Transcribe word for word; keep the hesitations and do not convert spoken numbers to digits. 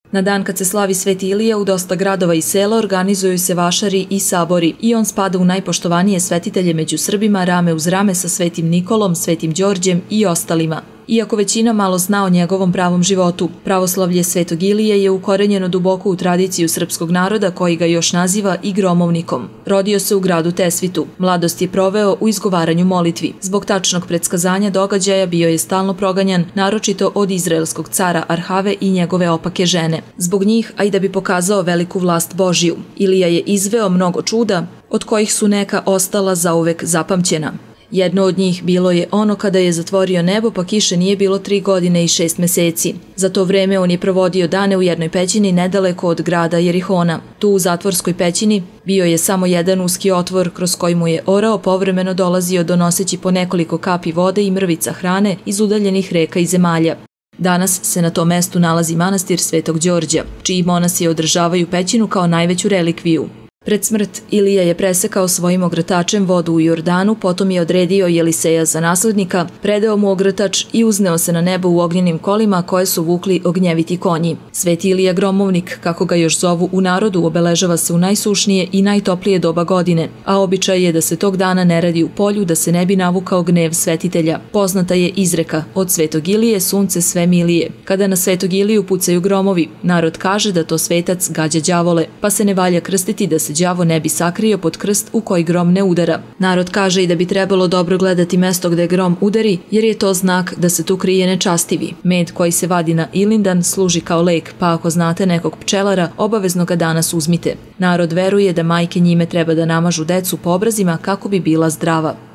Na dan kad se slavi Sveti Ilija u dosta gradova i sela organizuju se vašari i sabori i on spada u najpoštovanije svetitelje među Srbima rame uz rame sa Svetim Nikolom, Svetim Đorđem i ostalima. Iako većina malo zna o njegovom pravom životu, pravoslavlje Svetog Ilije je ukorenjeno duboko u tradiciju srpskog naroda koji ga još naziva i gromovnikom. Rodio se u gradu Tesvitu. Mladost je proveo u izgovaranju molitvi. Zbog tačnog predskazanja događaja bio je stalno proganjan, naročito od izraelskog cara Arhave i njegove opake žene. Zbog njih, a i da bi pokazao veliku vlast Božiju, Ilija je izveo mnogo čuda, od kojih su neka ostala zauvek zapamćena. Jedno od njih bilo je ono kada je zatvorio nebo pa kiše nije bilo tri godine i šest meseci. Za to vreme on je provodio dane u jednoj pećini nedaleko od grada Jerihona. Tu u zatvorskoj pećini bio je samo jedan uski otvor kroz koji mu je orao povremeno dolazio donoseći po nekoliko kapi vode i mrvica hrane iz udaljenih reka i zemalja. Danas se na tom mestu nalazi manastir Svetog Đorđa, čiji monasi održavaju pećinu kao najveću relikviju. Pred smrt Ilija je presekao svojim ogrtačem vodu u Jordanu, potom je odredio Jeliseja za naslednika, predao mu ogrtač i uzneo se na nebo u ognjenim kolima koje su vukli ognjeviti konji. Sveti Ilija Gromovnik, kako ga još zovu u narodu, obeležava se u najsušnije i najtoplije doba godine, a običaj je da se tog dana ne radi u polju da se ne bi navukao gnev svetitelja. Poznata je izreka: od Svetog Ilije sunce sve milije. Kada na Svetog Iliju pucaju gromovi, narod kaže da to svetac gađa đavole, pa se ne valja krstiti da se đavo ne bi sakrio pod krst u koji grom ne udara. Narod kaže i da bi trebalo dobro gledati mesto gde grom udari, jer je to znak da se tu krije nečastivi. Med koji se vadi na Ilindan služi kao lek, pa ako znate nekog pčelara, obavezno ga danas uzmite. Narod veruje da majke njime treba da namažu decu po obrazima kako bi bila zdrava.